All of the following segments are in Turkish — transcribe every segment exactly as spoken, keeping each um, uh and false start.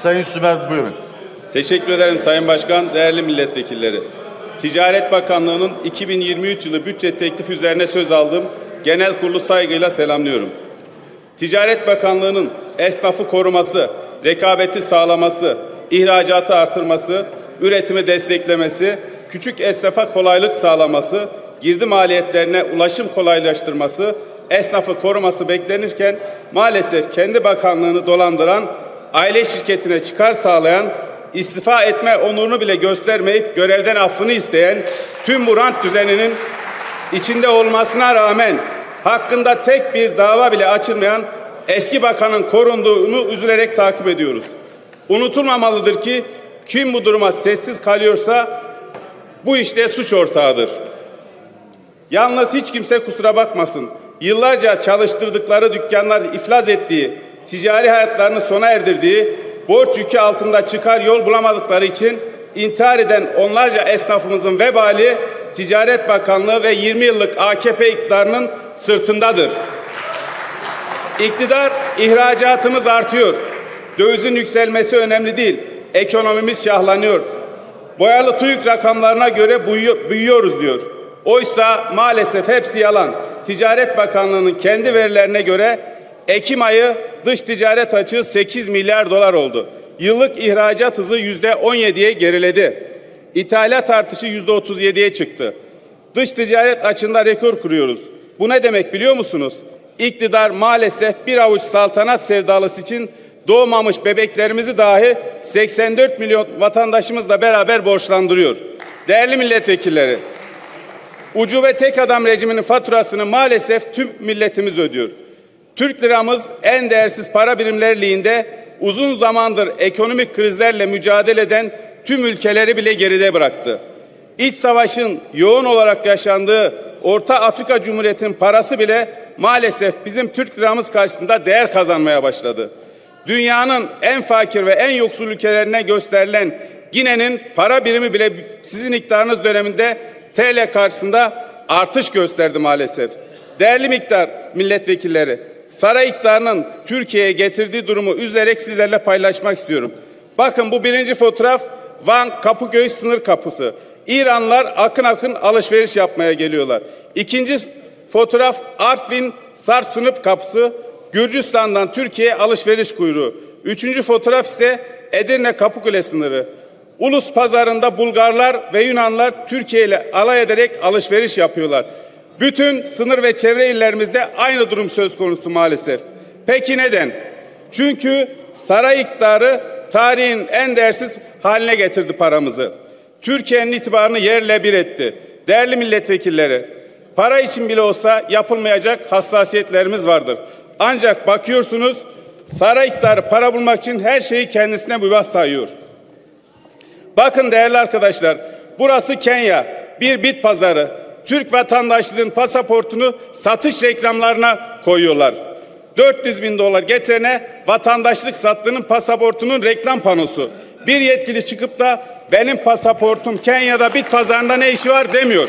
Sayın Sümer, buyurun. Teşekkür ederim Sayın Başkan, değerli milletvekilleri. Ticaret Bakanlığı'nın iki bin yirmi üç yılı bütçe teklifi üzerine söz aldım. Genel kurulu saygıyla selamlıyorum. Ticaret Bakanlığı'nın esnafı koruması, rekabeti sağlaması, ihracatı artırması, üretimi desteklemesi, küçük esnafa kolaylık sağlaması, girdi maliyetlerine ulaşım kolaylaştırması, esnafı koruması beklenirken maalesef kendi bakanlığını dolandıran, aile şirketine çıkar sağlayan, istifa etme onurunu bile göstermeyip görevden affını isteyen tüm bu rant düzeninin içinde olmasına rağmen hakkında tek bir dava bile açılmayan eski bakanın korunduğunu üzülerek takip ediyoruz. Unutulmamalıdır ki kim bu duruma sessiz kalıyorsa bu işte suç ortağıdır. Yalnız hiç kimse kusura bakmasın. Yıllarca çalıştırdıkları dükkanlar iflas ettiği, ticari hayatlarını sona erdirdiği, borç yükü altında çıkar yol bulamadıkları için intihar eden onlarca esnafımızın vebali Ticaret Bakanlığı ve yirmi yıllık A K P iktidarının sırtındadır. İktidar, ihracatımız artıyor. Dövizin yükselmesi önemli değil. Ekonomimiz şahlanıyor. Boyalı TÜİK rakamlarına göre büyüyoruz diyor. Oysa maalesef hepsi yalan. Ticaret Bakanlığı'nın kendi verilerine göre Ekim ayı dış ticaret açığı sekiz milyar dolar oldu. Yıllık ihracat hızı yüzde on yediye geriledi. İthalat artışı yüzde otuz yediye çıktı. Dış ticaret açığında rekor kuruyoruz. Bu ne demek biliyor musunuz? İktidar maalesef bir avuç saltanat sevdalısı için doğmamış bebeklerimizi dahi seksen dört milyon vatandaşımızla beraber borçlandırıyor. Değerli milletvekilleri, ucube tek adam rejiminin faturasını maalesef tüm milletimiz ödüyor. Türk liramız en değersiz para birimleri liğinde uzun zamandır ekonomik krizlerle mücadele eden tüm ülkeleri bile geride bıraktı. İç savaşın yoğun olarak yaşandığı Orta Afrika Cumhuriyeti'nin parası bile maalesef bizim Türk liramız karşısında değer kazanmaya başladı. Dünyanın en fakir ve en yoksul ülkelerine gösterilen Gine'nin para birimi bile sizin iktidarınız döneminde T L karşısında artış gösterdi maalesef. Değerli miktar milletvekilleri, saray iktidarının Türkiye'ye getirdiği durumu üzülerek sizlerle paylaşmak istiyorum. Bakın bu birinci fotoğraf Van Kapıköy sınır kapısı. İranlılar akın akın alışveriş yapmaya geliyorlar. İkinci fotoğraf Artvin Sarp sınır kapısı. Gürcistan'dan Türkiye'ye alışveriş kuyruğu. Üçüncü fotoğraf ise Edirne Kapıkule sınırı. Ulus pazarında Bulgarlar ve Yunanlar Türkiye ile alay ederek alışveriş yapıyorlar. Bütün sınır ve çevre illerimizde aynı durum söz konusu maalesef. Peki neden? Çünkü saray iktidarı tarihin en değersiz haline getirdi paramızı. Türkiye'nin itibarını yerle bir etti. Değerli milletvekilleri, para için bile olsa yapılmayacak hassasiyetlerimiz vardır. Ancak bakıyorsunuz saray iktidarı para bulmak için her şeyi kendisine mübah sayıyor. Bakın değerli arkadaşlar, burası Kenya, bir bit pazarı. Türk vatandaşlığının pasaportunu satış reklamlarına koyuyorlar. dört yüz bin dolar getirene vatandaşlık sattığının pasaportunun reklam panosu. Bir yetkili çıkıp da benim pasaportum Kenya'da bit pazarında ne işi var demiyor.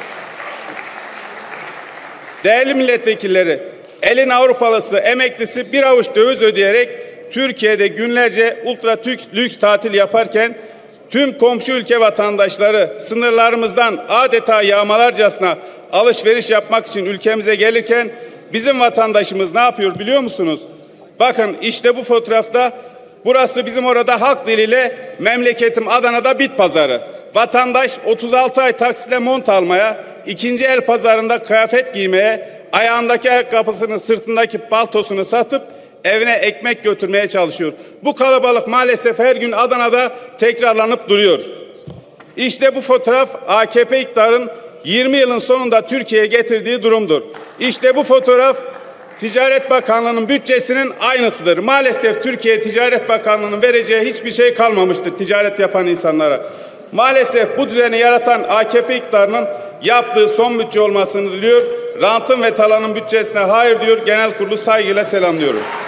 Değerli milletvekilleri, elin Avrupalısı, emeklisi bir avuç döviz ödeyerek Türkiye'de günlerce ultra lüks tatil yaparken tüm komşu ülke vatandaşları sınırlarımızdan adeta yağmalarcasına alışveriş yapmak için ülkemize gelirken bizim vatandaşımız ne yapıyor biliyor musunuz? Bakın işte bu fotoğrafta burası bizim orada halk diliyle memleketim Adana'da bit pazarı. Vatandaş otuz altı ay taksitle mont almaya, ikinci el pazarında kıyafet giymeye, ayağındaki ayakkabısını, sırtındaki paltosunu satıp evine ekmek götürmeye çalışıyor. Bu kalabalık maalesef her gün Adana'da tekrarlanıp duruyor. İşte bu fotoğraf A K P iktidarın yirmi yılın sonunda Türkiye'ye getirdiği durumdur. İşte bu fotoğraf Ticaret Bakanlığı'nın bütçesinin aynısıdır. Maalesef Türkiye Ticaret Bakanlığı'nın vereceği hiçbir şey kalmamıştır ticaret yapan insanlara. Maalesef bu düzeni yaratan A K P iktidarının yaptığı son bütçe olmasını diliyor. Rantın ve talanın bütçesine hayır diyor. Genel kurulu saygıyla selamlıyorum.